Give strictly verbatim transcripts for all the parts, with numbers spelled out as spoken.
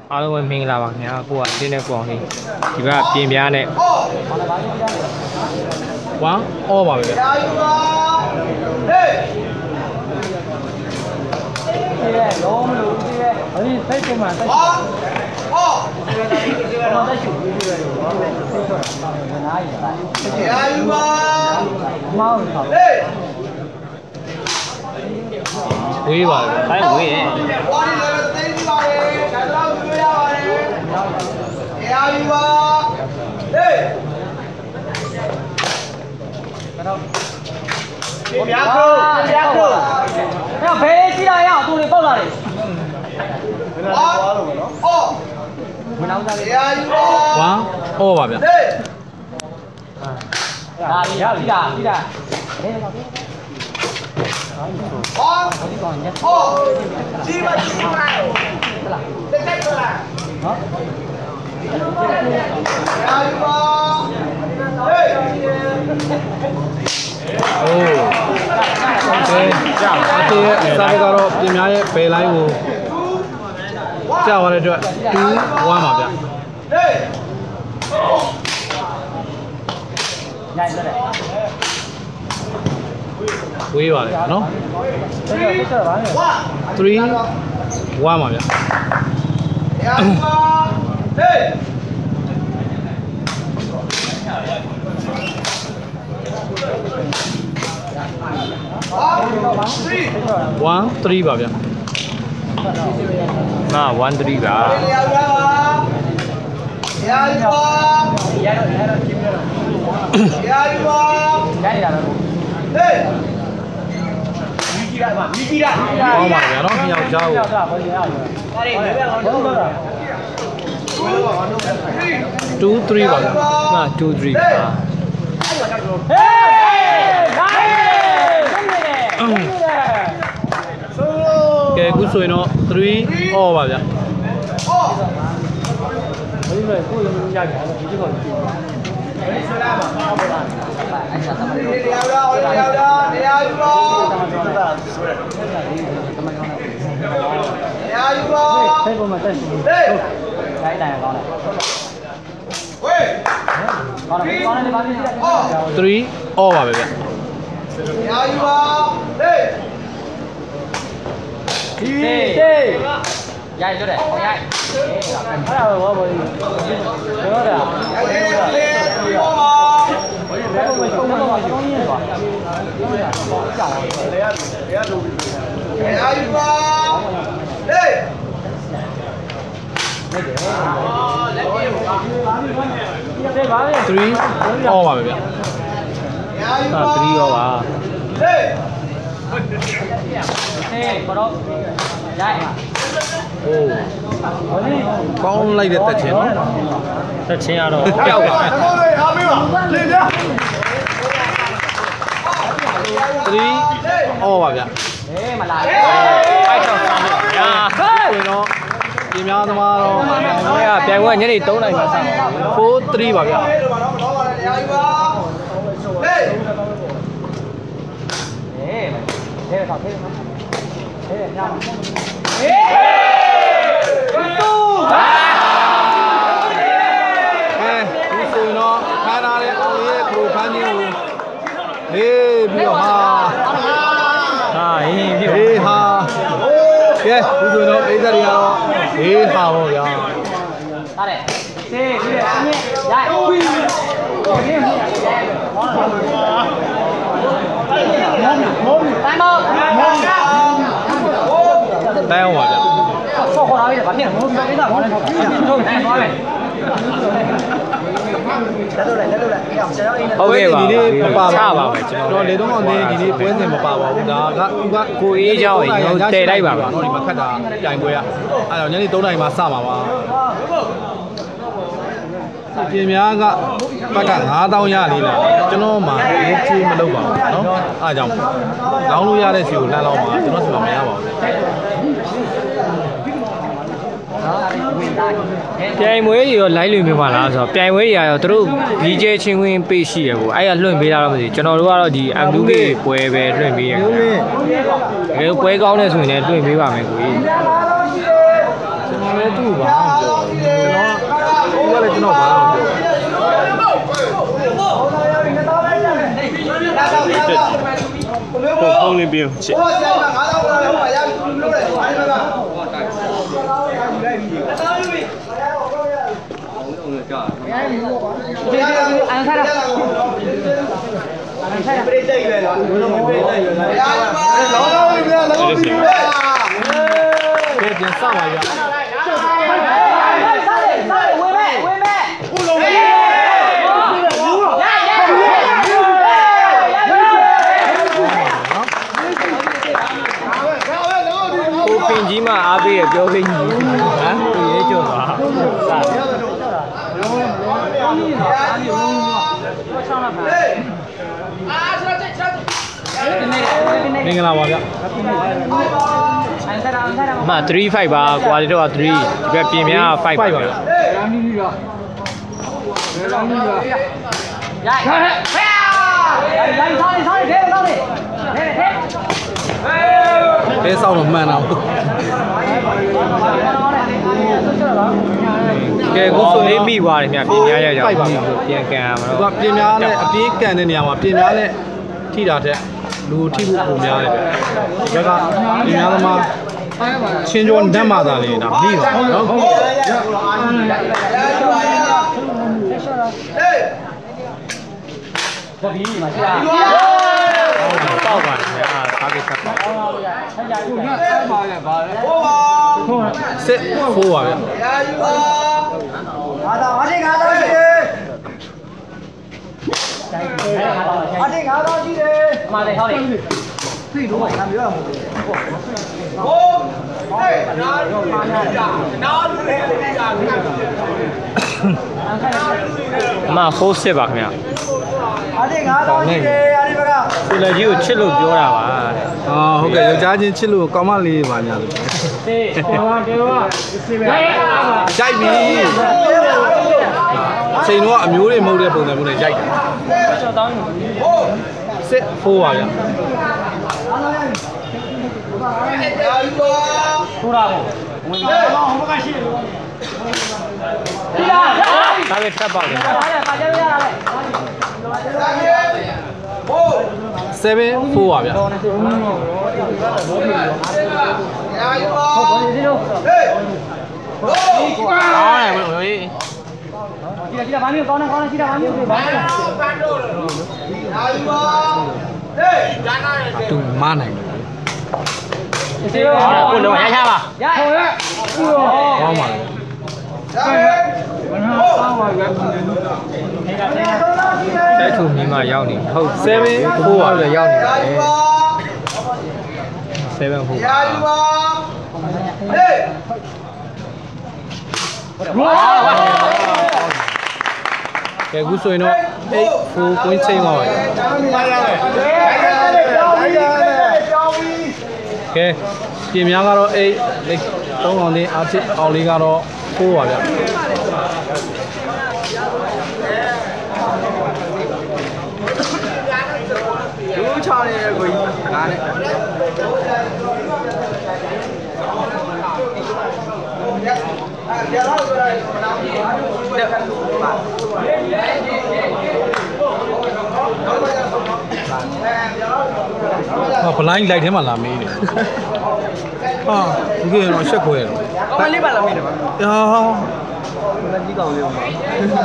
အားလုံးပဲမင်္ဂလာပါခင်ဗျာကိုကတင်းတဲ့ကောင်လေးဒီဘက်ကပြင်ပြားနဲ့ဝမ်အော်ပါပဲဗျာလုံးမလို့ဒီရဲ့အရင်စိတ်ကမှစိတ်အော်ဘာသာရှိဘူးလေဘာလဲစိတ်ဆိုတာဘာနားရတာရာယူပါမောင်းပါဟေးဝေးပါလေခိုင်းဝေးရဲ့ဝါးနေလည်းသိနေပါရဲ့ဒါတော့ပြောရပါတယ်ရာယူပါဟေးကတော့ဘုရားကိုဘုရားကိုအဲ့ဘယ်ကြည့်ရအောင်သူတွေပေါက်လာတယ်အော်အော်မနောက်သားလေးရာယူပါဝမ်အော်ပါဗျာဟေးဒါပြီရပြီလားပြီလားဟေးပါဗျာ哦，哦，鸡巴鸡巴，再再过来，好，加油吧！哎，哦，对，加，这三个高平面的白来物，加完了这two one嘛的，哎，加一个嘞。ဝေးပါလေနော် three one ပါဗျာone three ပါဗျာနာ one three ပါရရပါရရရရရရပါရရပါဟေးမိကြီးရပါမိကြီးရဟောပါဗျာနော်မြောက်ကြောက်two three ပါဗျာဟာtwo three ပါဟေးကဲအခုဆိုရင်တော့three ဟောပါဗျာဟောဘယ်လိုလဲကိုယ်ရုံရကြတယ်ဒီလိုပါဘယ်ဆိုလာမှာဟောပါအဲ့ဒါသမီးလေးရောက်တော့ရောက်တော့နေရာယူပါနေရာယူပါစိတ်ပေါ်မှာတက်ရှိဟေးတိုင်းတိုင်းကောင်းတယ်ဝေးကောင်းတယ်ကောင်းတယ်ပါပြီthree all ပါပဲဗျနေရာယူပါဟေးဒီဟေးရိုက်ကြတယ်ဟောရိုက်အဲ့ဒါဘောဘောပြောတာပြောပါဘယ်လိုမှဆုံးမတော့ကောင်းရင်ပါကြာတယ်လေရလေရလို့ဘယ်အာယူပါဟေးthree all ပါပဲဗျာအာthree all ပါဟေးဟေးဘာလို့ရိုက်โอ้ကောင်းလိုက်တဲ့တက်ချင်းနော်တက်ချင်းကတော့ပျောက်ပါမယ်အားပေးပါလေဗျာthree all ပါဗျာအေးမလာဘူးအဲ့တော့ဆောင်းပါဗျာဆိုရင်တော့ပြင်များသမားတော့ဟိုကပြိုင်ပွဲညနေthreeနာရီမှာစပါfour threeပါဗျာဟေးဟေးတော့ဟေးဟေးညဟေးဟေးပြီးတော့ဟာဟာဟေးပြီးဟေးဟာကဲဒီဆိုတော့အိသက်တွေကတော့ဟေးဟာပေါ့ဗျာဟာတဲ့စေးပြီးအမြင့်ရိုက်ပြီးဟေးဟေးမောင်းမောင်းမောင်းတိုင်းမောင်းမောင်းတိုင်းအောင်ပါဗျာဆော့ခေါ်လာပြီဗာပြန်မောင်းပြီးတော့ခေါ်လိုက်တော့တိုင်းသွားမယ်လက်လို့လိုက်လက်လို့လိုက်အေးအောင်ကျွန်တော်အိမ်နဲ့ဟုတ်ကဲ့ပါဒီနေ့မပါပါဘူးကျွန်တော်လေတော့အောင်နေဒီနေ့ပွဲစဉ်မပါပါဘူးဒါကဥကကိုအေးเจ้าရင်ကျွန်တော်တည်လိုက်ပါပါတော့ဒီမှာခတ်တာပြိုင်ပွဲကအဲ့တော့ညနေthreeနာရီမှာစပါပါပြင်များကဘက်ကfive thousandရလေးလားကျွန်တော်မှရေးချေးမလုပ်ပါဘူးเนาะအားကြောင့်လောင်းလို့ရတဲ့စီကိုလမ်းလောင်းပါကျွန်တော်စီမမရပါဘူးပြိုင်ပွဲတွေရော live လွှင့်ပေးပါလားဆိုတော့ပြိုင်ပွဲတွေရောသူတို့ D J ချင်းဝင်ပေးရှိရကိုအဲ့ကလွှင့်ပေးတာတော့မသိကျွန်တော်တို့ကတော့ဒီ M two K ပွဲပဲလွှင့်ပေးရခင်ဗျာအဲပွဲကောင်းနေဆိုရင်လည်းလွှင့်ပေးပါမယ်ကိုကြီးကျွန်တော်လည်းသူ့ပါလေးပြင်ချစ်安开了，安开了，别再远了，别再远了，老老一边，老老一边，别别上来呀！上来，上来，尾麦，尾麦，不容易。我平级嘛，阿贝也标平级，啊，也就啥。မင်္ဂလာပါဗျအမthree fiveပါကွာဒီတော့threeဒီဘက်ပြင်များfiveပါဗျရိုင်းရိုင်းရိုင်းဆောင်းဆောင်းထဲဆောင်းထဲထဲထဲဆောင်းတော့မှန်တော့ကဲကိုဆိုလေးမိသွားတယ်မြပြင်များရရောက်ပြန်ကန်ရမှာတော့ပြင်များနဲ့အပြေးကန်တဲ့နေရာမှာပြင်များနဲ့ထိတာတဲ့လူထိဖို့ပုံများတယ်ဗျဒီဘက်ကပြင်များသမားချင်းကျော်ဓာတ်မှသာလေဒါမိပါနော်ဟေးဒီမှာရှာပေါက်ပါတယ်ဗျာဒါကိစ္စပါစစ်ဖိုးပါဗျာငါတော့အတိတ်ငါတော့ရှိတယ်အတိတ်ငါတော့ရှိတယ်အမှန်တယ်ဟောလေသိတော့ဘာပြောရမလဲဟိုဟေးနားလို့နားနားလို့လည်းကြာအမဖိုးစစ်ပါခင်ဗျာအတိတ်ငါတော့ရှိတယ်အဒီဘက်ကကိုလည်းကြီးကိုချစ်လို့ပြောတာပါတဲ့อ๋อဟုတ်ကဲ့ယောက်ျားချင်းချစ်လို့ကောင်းမလေးပါညာလို့တေးတော်ပါတေးပါစီပဲကြိုက်ပြီချိန်တော့အမျိုးတွေမဟုတ်တဲ့ပုံစံမျိုးနဲ့ကြိုက်တယ်စစ်ဖိုးပါဗျာထိုးတာပေါ့ဝင်ပါဟိုဘက်ကရှိတယ်ဒီလားဒါပဲထပ်ပါလေပါကြရရလားseven four ပါဗျာဟုတ်ပါဒီလိုဟေးအားရဝင်ဝင်ကြည့်ကြည့်ဘာမျိုးကောင်းနေကောင်းနေကြည့်တာဘာမျိုးဘာမျိုးပန်းတော့အာယူပါဟေးရနာတယ်တူမနိုင်ဘူးဒီလိုကိုလုံးရရပါရဟုတ်ရဲ့ကောင်းပါလေတဲ့ထုံမြင်မှရောက်နေဟုတ်seven fourပါလည်းရောက်နေတာလေseven fourရာယူပါဟေးကဲအခုဆိုရင်တော့eight four point sixပါပဲကဲပြင်များကတော့eightသုံးအောင်လေးအဖြစ်အောင်လေးကတော့fourပါဗျလူချောင်းနေကိုကြီးငါနဲ့ဟာဘလိုင်းလိုက်ထဲမှာလာမေးတယ်ဟာဒီကတော့ရှက်ခွဲတော့အမလေးပါလာမေးတယ်ပါဟာကြီးကောင်လေးပါဟာ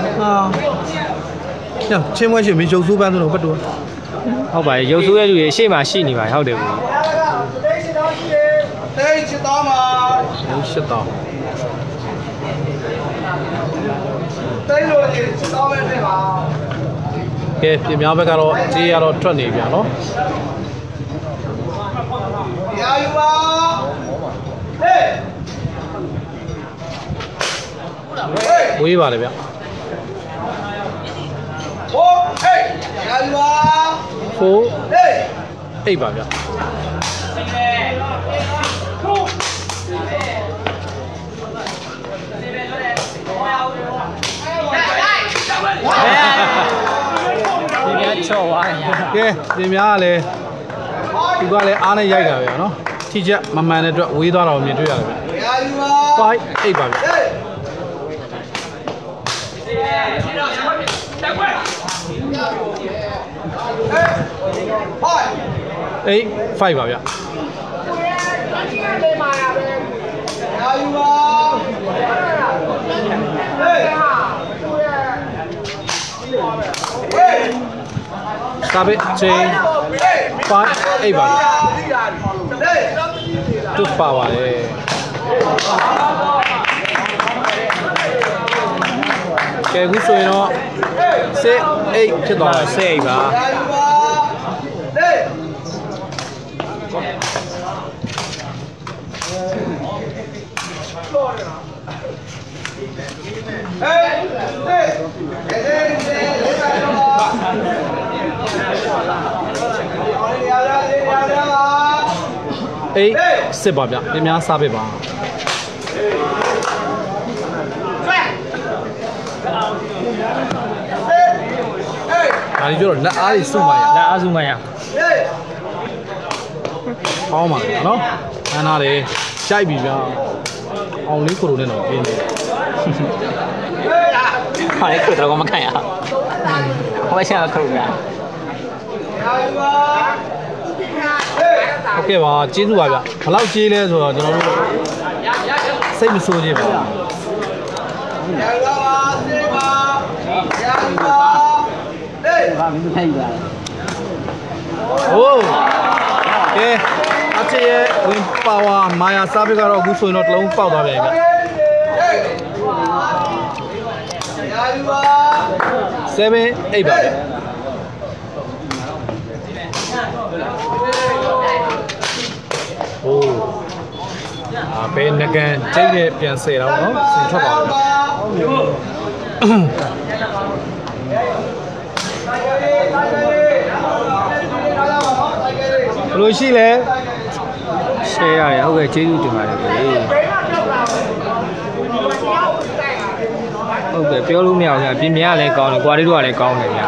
ညချင်းမွေးရှင်မင်းရုပ်ဆိုးပန်းဆိုတော့ဘတ်တော့ဟုတ်ပါရဲ့ရုပ်ဆိုးရဲ့လူတွေရှေ့မှာရှိနေပါဟုတ်တယ်ဘူးတိတ်ချစ်တော်မှာတိတ်ချစ်တော်တိတ်လို့ချစ်တော်ပဲတဲ့ပါကဲပြင်များဘက်ကတော့ကြေးရတော့ထွက်နေပြန်နော်ရာယူပါဟေးဝေးပါလေဗျဟိုးဟေးရာယူပါfour eightပါဗျဒီများချော့သွားကဲဒီများကလည်းသူကလည်းအားနဲ့ရိုက်တာပဲเนาะထိချက်မမှန်တဲ့အတွက်ဝေးသွားတာကိုမြင်တွေ့ရတယ်ဗျfive eightပါဗျဟေး eight five ပါဗျာစာပေချင်း five eight ပါတူပါပါလေကဲအခုဆိုရင်တော့ six eight ဖြစ်သွားတာ six eight ပါအေးစစ်ပါဗျပြင်းများစားပေးပါဒါကြီးပြောတော့လက်အားကြီးစုမှရလက်အားစုမှရဟောင်းပါနော်ခန်းသားတယ်ရှိုက်ပြီဗျာအောင်လေးကိုလိုနဲ့တော့ပြင်းတယ်ဟာလေကိုတော့မခံရဟောရှာခုဗျာโอเคပါကျေးဇူးပါဗျဘယ်လောက်ကျေးလဲဆိုတော့ကျွန်တော်တို့စိတ်မဆိုးခြင်းပါရပါပါစေပါရပါဟေးဘာမင်းထိုက်ပါဟိုးကဲအချေရဲ့ဝင်ပါဝါမာယာစားပစ်ကတော့အခုဆိုရင်တော့တစ်လုံးပေါက်သွားပြန်ဗျseven eight ပါဗျโอ้အာဘယ်ငကန်ကျိတ်နဲ့ပြန်ဆယ်တော့နော်ဆင်ထွက်ပါတော့ဘယ်လိုရှိလဲရှယ်ရတယ်ဟုတ်ကဲ့ကျေးဇူးတင်ပါတယ်ဗျဟုတ်ကဲ့ပြောလို့မရဘူးဗျပြင်မြကလည်းကောင်းတယ်ကွာလေးတို့ကလည်းကောင်းတယ်ဗျ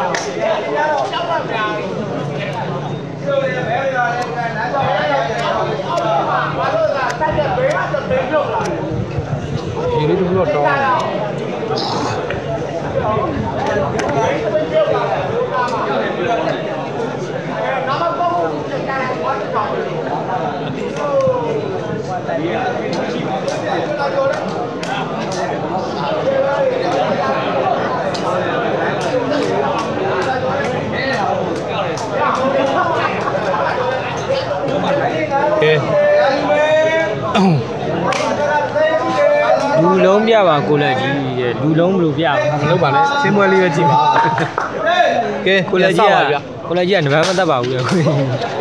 ဒီလိုတို့တော့တောင်းတယ်ကဲလူလုံးပြပါကိုလက်ကြီးတဲ့လူလုံးဘယ်လိုပြမလုပ်ပါနဲ့ချင်းပွဲလေးပဲကြည့်ပါကဲကိုလက်ကြီးကကိုလက်ကြီးကနံပါတ်မတတ်ပါဘူးလေကို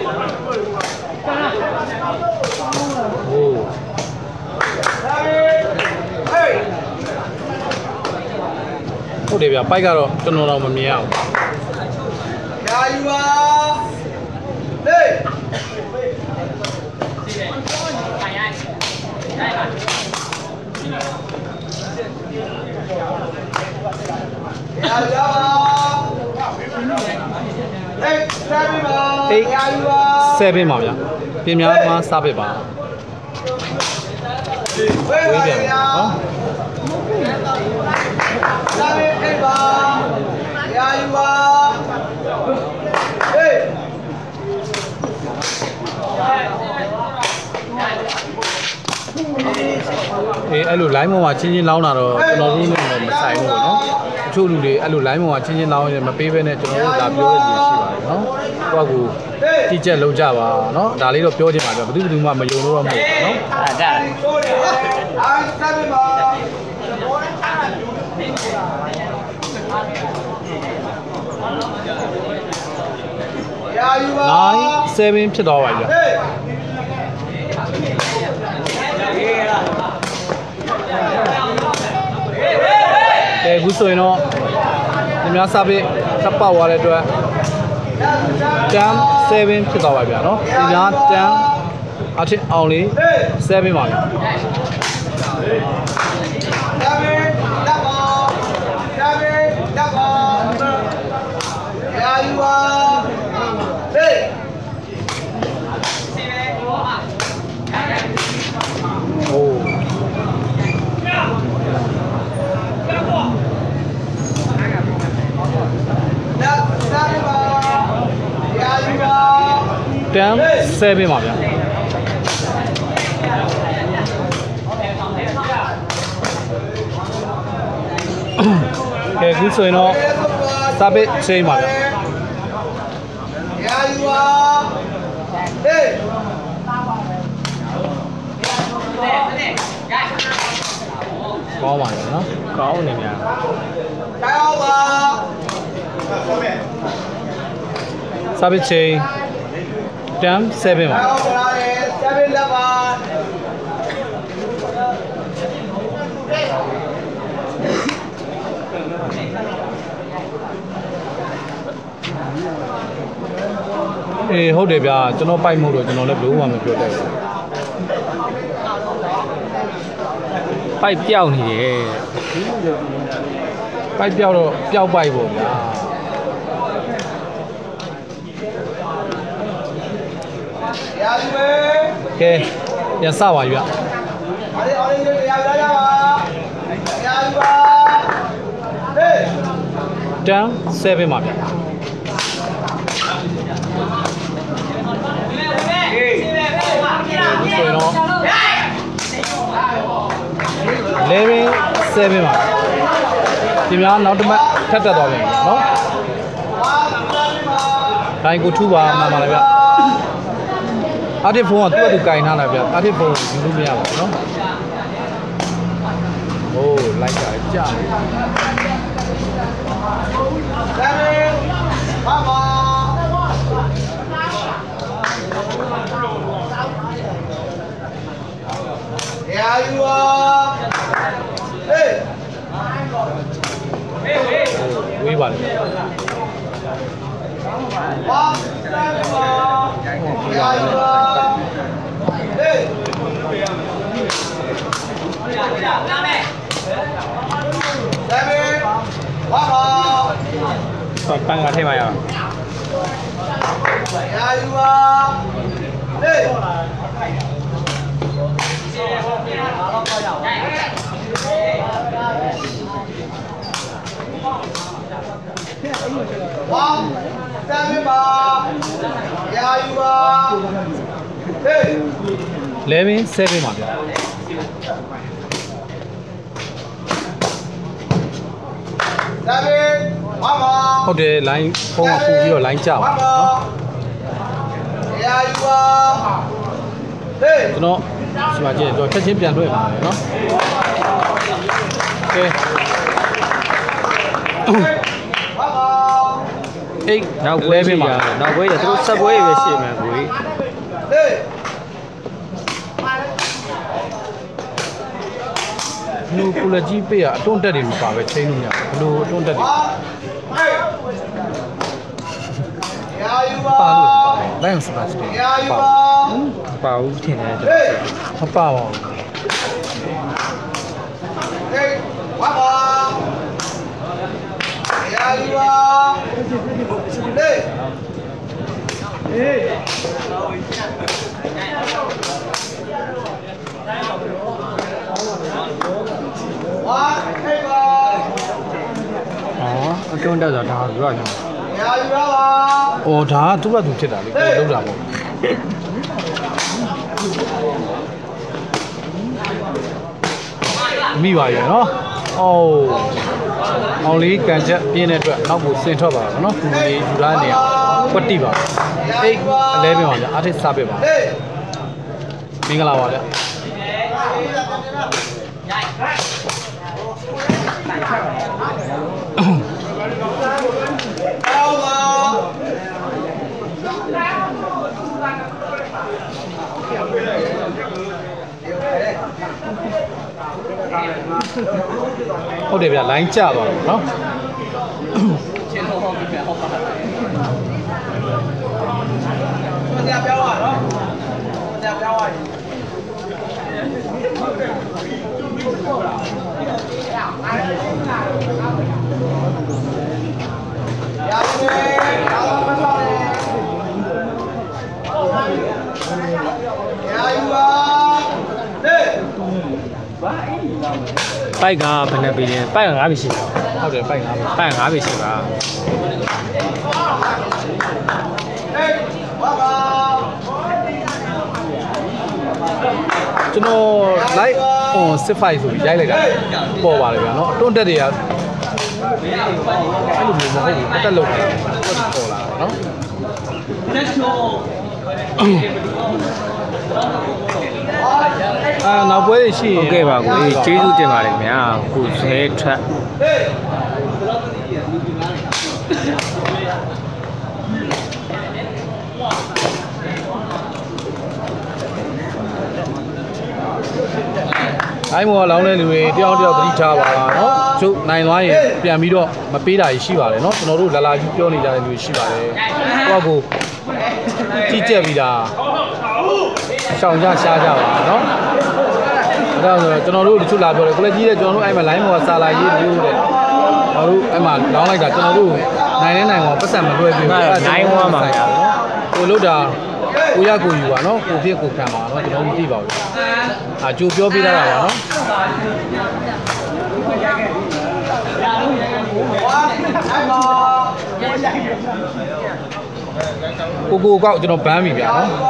ဟုတ်တယ်ဗျပိုက်ကတော့ကျွန်တော်တော့မမြင်ရဘူးရာယူပါဟေးeight seven ပါဗျပြင်များမှာစားပစ်ပါဝေးပြန်နော်စားပစ်အိတ်ပါရာယူပါဟေးအေးအဲ့လို line ပေါ်မှာချင်းချင်းလောင်းတာတော့ကျွန်တော်တို့နဲ့တော့မဆိုင်ဘူးပေါ့နော်အချို့လူတွေအဲ့လို line ပေါ်မှာချင်းချင်းလောင်းရင်မပေးဘဲနဲ့ကျွန်တော်တို့လာပြောရည်ရှိပါတယ်နော်ကိုယ့်ကိုကြည့်ချက်လုံးကြပါနော်ဒါလေးတော့ပြောချင်ပါဗျဘယ်သူဘယ်သူမှမယုံလို့တော့မဟုတ်ဘူးနော်အဲ့ဒါအားဆက်ပါ nine seven ဖြစ်သွားပါပြီဗျကဲအခုဆိုရင်တော့ဒီများစားပြီးတပ်ပေါက်သွားတဲ့အတွက်ten seven ဖြစ်သွားပါဗျာနော်ဒီများtenအထက်အောင်လေးsevenပါဗျာten seven ပါဗျာကဲခုဆိုရင်တော့စာပေချိန်ပါဗျာရာယူပါဟေးကောင်းပါလေနော်ကောင်းနေများတောင်းပါစာပေချိန် ten seven ပါတောင်းပါလေsevenလက်ပါအေးဟုတ်တယ်ဗျာကျွန်တော်ပိုက်မှုတော့ကျွန်တော်လည်းဘယ်လိုမှမပြောတတ်ဘူးပိုက်ပြောက်နေတယ်ပိုက်ပြောက်တော့ပျောက်ပိုက်ပေါ့ဗျာရာယူပဲကဲပြန်စပါယူရအားလေးအားလေးရာယူရပါရာယူပါဟေး ten seven ပါဗျာဆိုရင်တော့eleven seven ပါဒီများနောက်တစ်မှတ်ထပ်တက်သွားပြန်နော်တိုင်းကိုထူပါမှန်ပါလားဗျအာတစ်ဖုန်းကသူ့အတူကင်ထားတာဗျအာတစ်ဖုန်းယူလို့မရပါဘူးနော်ဟိုးလိုက်ကြကြာ sevenပါပါရာယူပါဟေးဝေးပါလေပါsevenပါရာယူပါဟေးsevenပါပါတော့ပန်းကထိမှရအောင်ရာယူပါဟေးဝါတမ်းပါရာယူပါဟေး eleven seven ပါဗျာ sevenပါပါဟုတ်တယ် line ဖုန်းကပူပြီးတော့ line ကျပါနော်ရာယူပါဟေးကျွန်တော်ဒီမှာကြည့်တော့ချက်ချင်းပြန်လွှဲပါမယ်နော်ကဲပါပါအေးနောက်ပွဲပြီမှာနောက်ပွဲရသူတို့ဆက်ပွဲရပဲရှေ့မှာကိုကြီးဟေးလူပူလက်ကြီးပေးရအတွန်းတက်တွေမပါပဲချိန်လို့မရဘူးဘလို့အတွန်းတက်တွေရာယူပါပါလို့လိုင်းစပါစတယ်ရာယူပါပါဘူးထင်တယ်ကျွန်တော်မပါပါဘူးဟေးဝါပါရာယူပါဟေးဟေးဝါဟေးပါအော်အတွန်းတက်ဆိုတာဒါပြောရအောင်ရာယူပါအော်ဒါကသူ့ဘက်သူဖြစ်တာလေကိုလောက်တာပေါ့မိပါရဲ့နော်အော်အောင်လေးကန်ချက်ပြင်းတဲ့အတွက်နောက်ကိုစင်ထွက်ပါတော့နော်ခုလေးယူလာနေရကွက်တိပါအေးelevenပါဗျာအားထိစားပဲပါမင်္ဂလာပါဗျာဟုတ်တယ်ဗျာ line ကျသွားတော့เนาะချင်းတော့ဟုတ်ပြီဗျာဟုတ်ပါတယ်မကြပြောင်းပါနော်မကြပြောင်းပါရာယူရာယူမဆောင်နဲ့ရာယူပါဟေးပိုက်ကဘယ်နဲ့ပြီးလဲပိုက်ကငါးပြီရှိတာဟုတ်တယ်ပိုက်ငါးပြီပိုက်ငါးပြီရှိပါဟေးဝါပါကျွန်တော် live on six five ဆိုပြီးရိုက်လိုက်တာပေါ်ပါလေဗျာနော်တွန်းတက်တွေကအဲ့လိုမျိုးမဟုတ်ဘူးတက်လောက်တာပေါ်လာနော်အာနောက်ပွဲရှိရင်ဟုတ်ကဲ့ပါကိုကြီးကျေးဇူးတင်ပါတယ်ခင်ဗျာကိုဇဲထက်အိုင်းမောလောင်းတဲ့လူတွေတယောက်တယောက်သတိထားပါလားเนาะကျုပ်နိုင်သွားရင်ပြန်ပြီးတော့မပေးတာရှိပါတယ်เนาะကျွန်တော်တို့လာလာကြီးပြောနေကြတဲ့လူတွေရှိပါတယ်ကိုယ့်ကိုကြီးကြက်ပြီးတာရှောင်ကြရှားကြပါเนาะဒါဆိုကျွန်တော်တို့တချို့လာပြောတယ်ကိုလည်းကြီးတယ်ကျွန်တော်တို့အဲ့မှာ line ပေါ်စာလာရေးလို့တဲ့ကျွန်တော်တို့အဲ့မှာလောင်းလိုက်တာကျွန်တော်တို့နိုင်နေနိုင်အောင်ပတ်စံမလွှဲပြဘူးအဲ့ဒါနိုင်ဝမ်းပါဗျာကိုလို့တာကိုရကိုယူပါနော်ကိုဖြစ်ကိုခံပါနော်ကျွန်တော်မသိပါဘူးအာကြိုပြောပြတာပါနော်ကိုကိုကောက်ကျွန်တော်ဘန်းပြီဗျာနော်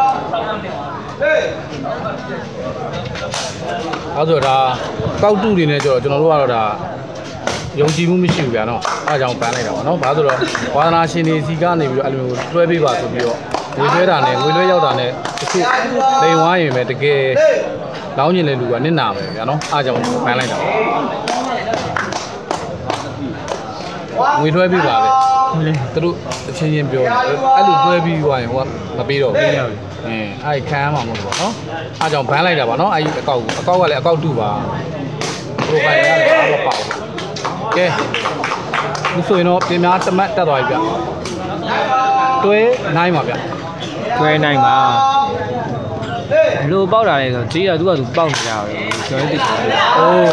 အဲ့ဆိုဒါကောက်တူတွေနဲ့ကျတော့ကျွန်တော်တို့ကတော့ဒါယုံကြည်မှုမရှိဘူးဗျာနော်အားကြောင့်ပန်းလိုက်တာပါနော်ဘာလို့ဆိုတော့ဝါသနာရှင်တွေစီကနေပြီးတော့အဲ့လိုမျိုးလွှဲပေးပါဆိုပြီးတော့ငွေလွှဲတာနဲ့ငွေလွှဲရောက်တာနဲ့တစ်ခုလိန်ဝါရင်ပဲတကယ်လောင်းကျင်တဲ့လူကနစ်နာပဲဗျာနော်အားကြောင့်ပန်းလိုက်တာငွေလွှဲပေးပါလေသူတို့အချင်းချင်းပြောတယ်အဲ့လိုလွှဲပြီးသွားရင်ဟိုကမပေးတော့ဘူးအင်းအဲ့ခံရမှာမဟုတ်ဘူးပေါ့နော်အားကြောင့်ဘန်းလိုက်တာပါနော်အဲ့ဒီအကောက်အကောက်ကလည်းအကောက်တူပါပရိုဖိုင်ရတယ်အားမပေါ့ကဲဒီဆိုရင်တော့ပြင်များတမတ်တက်သွားပြီဗျတွဲနိုင်ပါဗျတွဲနိုင်ပါဘလို့ပေါက်တာလဲဆိုကြီးရသူကသူပေါက်နေကြပဲကျွန်တော်သိတယ်အိုး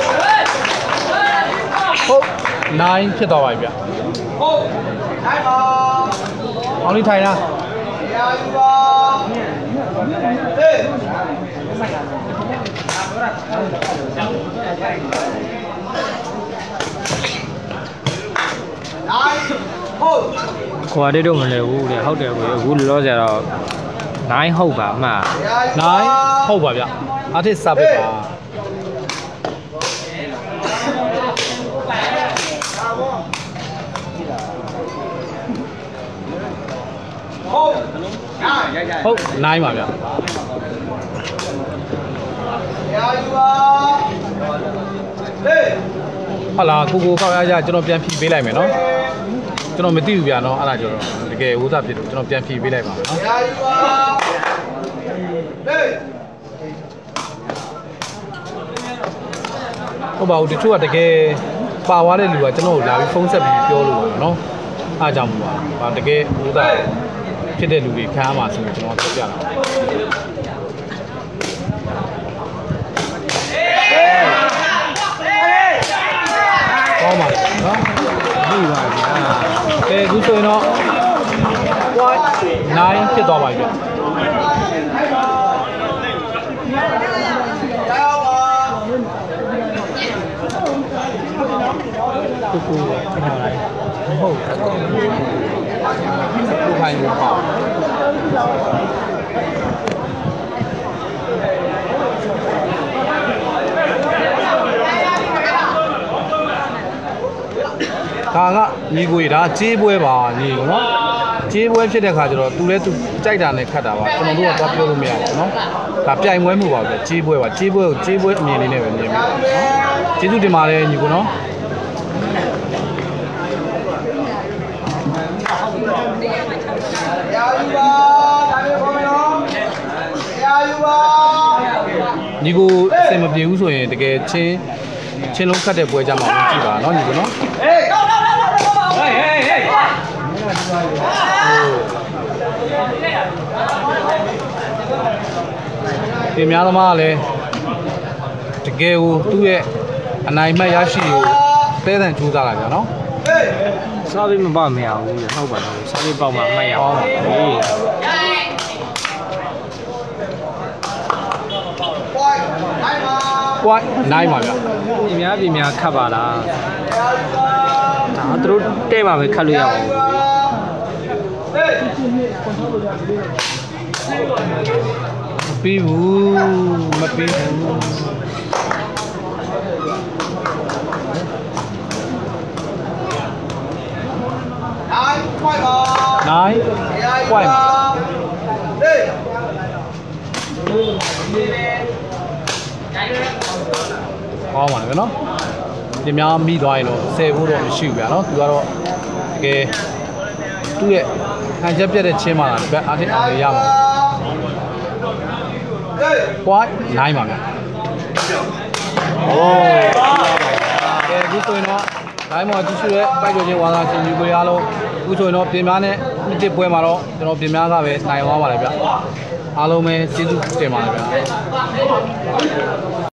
ဟုတ်နိုင်ဖြစ်သွားပါပြီဗျဟုတ်နိုင်ပါအောင်လေးထိုင်လားရာယူပါဟေးခွာတဲ့တော့မလဲဘူးတဲ့ဟုတ်တယ်ကိုအခုလောလောဆယ်တော့နိုင်ဟုတ်ပါအမှနိုင်ဟုတ်ပါဗျအထစ်စာပစ်ပါဟုတ်ဟုတ်နိုင်ပါဗျရာယူပါဟေးဟာလာကိုကိုကောက်ရကြကျွန်တော်ပြန်ဖြီးပေးလိုက်မယ်နော်ကျွန်တော်မသိဘူးဗျာနော်အဲ့ဒါကျတော့တကယ်ဝိုးသားဖြစ်လို့ကျွန်တော်ပြန်ဖြီးပေးလိုက်ပါမယ်နော်ဟုတ်ပါဘူးတချို့ကတကယ်ပါသွားတဲ့လူကကျွန်တော်ကိုလာပြီးဖုန်းဆက်ပြီးပြောလို့ပါနော်အားကြောင့်ပါဘာတကယ်ဝိုးသားဖြစ်တဲ့လူတွေခံရမှာဆိုရင်ကျွန်တော်ပြောပြတာကောင်းပါလေနော်ပြီးပါပြီ။အဲအခုဆိုရင်တော့nineဖြစ်သွားပါပြီဗျ။ကိုကိုခဏလိုက်။ဟုတ်။ကိုခိုင်းလို့ပေါ့။ဒါကညီကိုကြီးဒါကြေးပွဲပါညီနော်ကြေးပွဲဖြစ်တဲ့ခါကျတော့သူလဲသူကြိုက်တာနဲ့ခတ်တာပါကျွန်တော်တို့ကသွားပြောလို့မရဘူးနော်ဒါပြိုင်ပွဲမှုပါပဲကြေးပွဲပါကြေးပွဲကိုကြေးပွဲအမြင်လေးနဲ့ပဲမြင်ပြီးနော်ကျေးဇူးတင်ပါတယ်ညီကိုနော်ရာယူပါဒါမျိုးပေါ်မယ်နော်ရာယူပါညီကိုအစင်မပြေဘူးဆိုရင်တကယ်ချင်းချင်းလုံးခတ်တဲ့ပွဲကြမှာဝင်ကြည့်ပါနော်ညီကိုနော်ဟေးကောက်ကောက်ကောက်ကောက်ဟေးဟေးဟေးဒီများသမားကလည်းတကယ်ကိုသူ့ရဲ့အနိုင်မှတ်ရရှိကိုတဲတန်ကြိုးစားလာကြနော်စားပြီးမပေါက်မရဘူးဟုတ်ပါတော့စားပြီးပေါက်မှမှတ်ရအောင်ဟေးပွိုင်းနိုင်ပါဗျ။ပြင်များပြင်များခတ်ပါလား။ဒါသူတို့တဲ့မှာပဲခတ်လို့ရပါဘူး။ပြီးဘူးမပြီးဘူးနိုင်ခွိုက်ပါနိုင်ပွိုင်ပါဟေးဟောပါမယ်နော်ဒီများမိသွားရင်တော့ဆယ်ဖို့တော့မရှိဘူးဗျာနော်သူကတော့တကယ်သူ့ရဲ့ခံချက်ပြတ်တဲ့ချင်းမှလာဒီဘက်အားထစ်အောင်ရမှာဟေးပွိုင်နိုင်ပါဗျာโอ้ကဲဒီဆိုရင်တော့တိုင်းမှာကြည့်ရှုတဲ့ပိုက်ကျော်ချင်းဝါသာချင်းယူကိုရလို့အခုဆိုရင်တော့ပြင်များနဲ့နှစ်တစ်ပွဲမှာတော့ကျွန်တော်ပြင်များကပဲနိုင်သွားပါတယ်ဗျာအားလုံးပဲကျေးဇူးတင်ပါတယ်ဗျာ